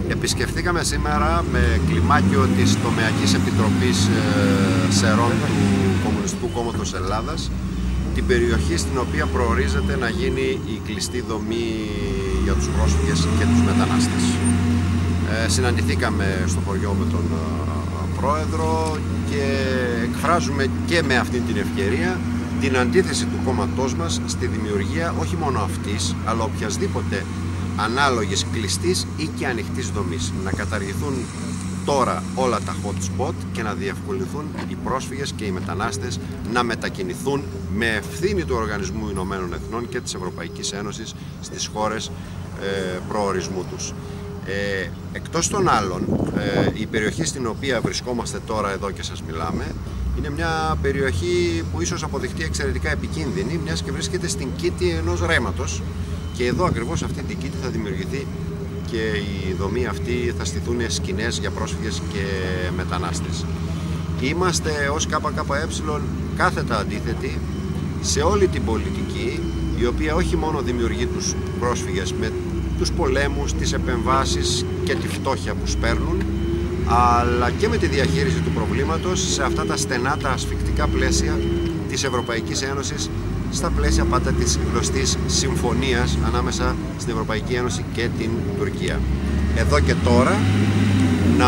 Επισκεφθήκαμε σήμερα με κλιμάκιο της Τομεακής Επιτροπής Σερών του Κομμουνιστικού Κόμματος Ελλάδας την περιοχή στην οποία προορίζεται να γίνει η κλειστή δομή για τους πρόσφυγες και τους μετανάστες. Συναντηθήκαμε στο χωριό με τον Πρόεδρο και εκφράζουμε και με αυτή την ευκαιρία την αντίθεση του κόμματός μας στη δημιουργία όχι μόνο αυτής, αλλά οποιασδήποτε ανάλογης κλειστής ή και ανοιχτής δομής. Να καταργηθούν τώρα όλα τα hot spot και να διευκολυνθούν οι πρόσφυγες και οι μετανάστες να μετακινηθούν με ευθύνη του Οργανισμού Ηνωμένων Εθνών και της Ευρωπαϊκής Ένωσης στις χώρες προορισμού τους. Εκτός των άλλων, η περιοχή στην οποία βρισκόμαστε τώρα εδώ και σας μιλάμε είναι μια περιοχή που ίσως αποδειχτεί εξαιρετικά επικίνδυνη, μιας και βρίσκεται στην κήτη ενός ρέματος, και εδώ ακριβώς σε αυτή την κήτη θα δημιουργηθεί και η δομή αυτή, θα στηθούν σκηνές για πρόσφυγες και μετανάστες. Είμαστε ως ΚΚΕ κάθετα αντίθετοι σε όλη την πολιτική, η οποία όχι μόνο δημιουργεί τους πρόσφυγες με τους πολέμους, τις επεμβάσεις και τη φτώχεια που σπέρνουν, αλλά και με τη διαχείριση του προβλήματος σε αυτά τα στενά, τα ασφικτικά πλαίσια της Ευρωπαϊκής Ένωσης, στα πλαίσια πάντα της γνωστής συμφωνίας ανάμεσα στην Ευρωπαϊκή Ένωση και την Τουρκία. Εδώ και τώρα να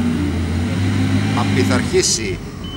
απειθαρχήσει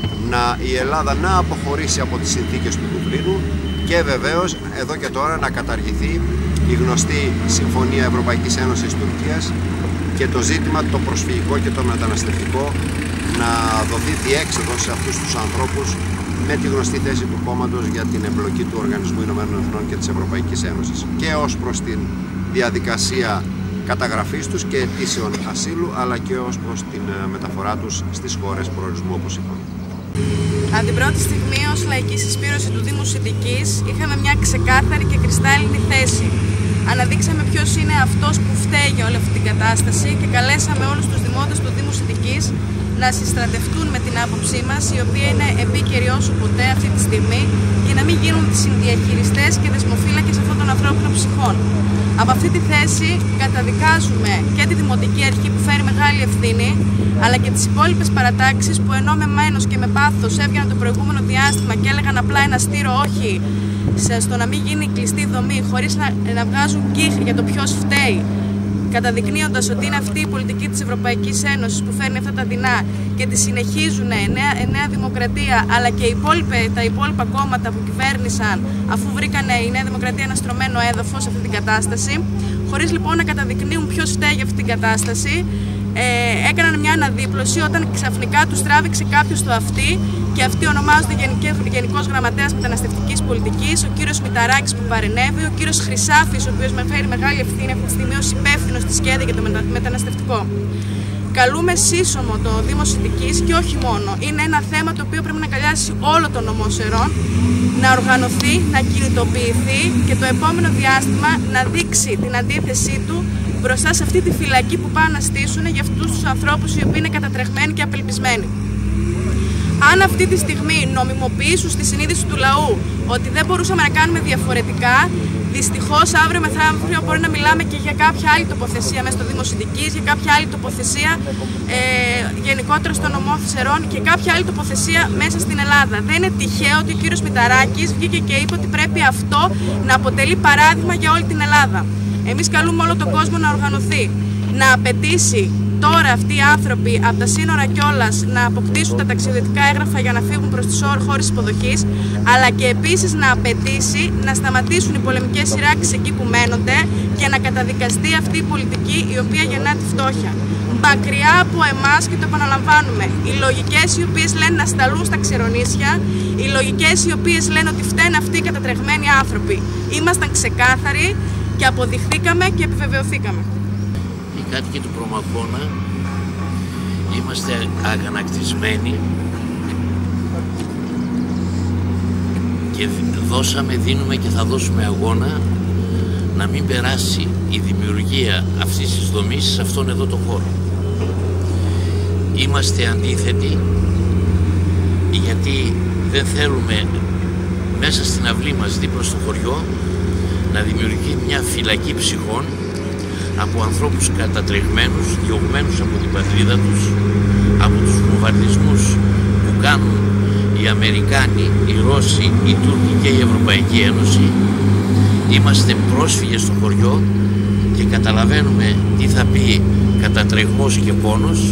η Ελλάδα να αποχωρήσει από τις συνθήκες του Δουβλίνου και βεβαίως εδώ και τώρα να καταργηθεί η γνωστή Συμφωνία Ευρωπαϊκής Ένωσης Τουρκίας και το ζήτημα το προσφυγικό και το μεταναστευτικό να δοθεί διέξοδος σε αυτούς τους ανθρώπους με τη γνωστή θέση του κόμματος για την εμπλοκή του Οργανισμού Ηνωμένων Εθνών και της Ευρωπαϊκής Ένωσης και ως προς την διαδικασία καταγραφής τους και αιτήσεων ασύλου, αλλά και ως προς την μεταφορά τους στις χώρες προορισμού, όπως είπαμε. Από την πρώτη στιγμή ως λαϊκή συσπήρωση του Δήμου Συντικής είχαμε μια ξεκάθαρη και κρυστάλλινη θέση. Αναδείξαμε ποιος είναι αυτός που φταίει για όλη αυτή την κατάσταση και καλέσαμε όλους τους δημότες του Δήμου Συντικής να συστρατευτούν με την άποψή μας, η οποία είναι επίκαιρη όσο ποτέ αυτή τη στιγμή, και να μην γίνουν συνδιαχειριστές και δεσμοφύλακες αυτών των ανθρώπινων ψυχών. Από αυτή τη θέση καταδικάζουμε και τη Δημοτική Αρχή που φέρει μεγάλη ευθύνη, αλλά και τις υπόλοιπες παρατάξεις που ενώ με μένος και με πάθος έβγαιναν το προηγούμενο διάστημα και έλεγαν απλά ένα στήρο όχι στο να μην γίνει κλειστή δομή, χωρίς να βγάζουν κύχ για το ποιος φταίει, καταδεικνύοντας ότι είναι αυτή η πολιτική της Ευρωπαϊκής Ένωσης που φέρνει αυτά τα δεινά και τη συνεχίζουν η Νέα Δημοκρατία, αλλά και τα υπόλοιπα κόμματα που κυβέρνησαν, αφού βρήκανε η Νέα Δημοκρατία ένα στρωμένο έδαφος σε αυτή την κατάσταση, χωρίς λοιπόν να καταδεικνύουν ποιος φταίει για αυτή την κατάσταση. Έκαναν μια αναδίπλωση όταν ξαφνικά τους τράβηξε κάποιος το αυτί, και αυτοί ονομάζονται Γενικός Γραμματέας Μεταναστευτικής Πολιτικής, ο κύριος Μηταράκης που παρενέβη, ο κύριος Χρυσάφης, ο οποίος με φέρει μεγάλη ευθύνη αυτή τη στιγμή ως υπεύθυνος της ΚΕΔ για το μεταναστευτικό. Καλούμε σύσσωμο το Δήμο Συντικής, και όχι μόνο. Είναι ένα θέμα το οποίο πρέπει να αγκαλιάσει όλο τον νομό Σερών, να οργανωθεί, να κινητοποιηθεί και το επόμενο διάστημα να δείξει την αντίθεσή του μπροστά σε αυτή τη φυλακή που πάνε να στήσουν για αυτούς τους ανθρώπους οι οποίοι είναι κατατρεχμένοι και απελπισμένοι. Αν αυτή τη στιγμή νομιμοποιήσουν στη συνείδηση του λαού ότι δεν μπορούσαμε να κάνουμε διαφορετικά, δυστυχώς αύριο μεθαύριο μπορεί να μιλάμε και για κάποια άλλη τοποθεσία μέσα στο Δήμο Συντικής, για κάποια άλλη τοποθεσία γενικότερα στο νομό Σερών και κάποια άλλη τοποθεσία μέσα στην Ελλάδα. Δεν είναι τυχαίο ότι ο κύριος Μηταράκης βγήκε και είπε ότι πρέπει αυτό να αποτελεί παράδειγμα για όλη την Ελλάδα. Εμείς καλούμε όλο τον κόσμο να οργανωθεί, να απαιτήσει τώρα αυτοί οι άνθρωποι από τα σύνορα κιόλας να αποκτήσουν τα ταξιδιωτικά έγγραφα για να φύγουν προς τις χώρες υποδοχής, αλλά και επίσης να απαιτήσει να σταματήσουν οι πολεμικές σειράξεις εκεί που μένονται και να καταδικαστεί αυτή η πολιτική η οποία γεννά τη φτώχεια. Μακριά από εμάς, και το επαναλαμβάνουμε, οι λογικές οι οποίες λένε να σταλούν στα ξερονήσια, οι λογικές οι οποίες λένε ότι φταίνουν αυτοί οι κατατρεγμένοι άνθρωποι. Ήμασταν ξεκάθαροι και αποδειχθήκαμε και επιβεβαιωθήκαμε. Οι κάτοικοι του Προμαχώνα είμαστε αγανακτισμένοι και δίνουμε και θα δώσουμε αγώνα να μην περάσει η δημιουργία αυτής της δομής σε αυτόν εδώ το χώρο. Είμαστε αντίθετοι γιατί δεν θέλουμε μέσα στην αυλή μας δίπλα στο χωριό να δημιουργεί μια φυλακή ψυχών, από ανθρώπους κατατρεγμένους, διωγμένους από την πατρίδα τους, από τους βομβαρδισμούς που κάνουν οι Αμερικάνοι, οι Ρώσοι, οι Τούρκοι και η Ευρωπαϊκή Ένωση. Είμαστε πρόσφυγες στο χωριό και καταλαβαίνουμε τι θα πει κατατρεγμός και πόνος.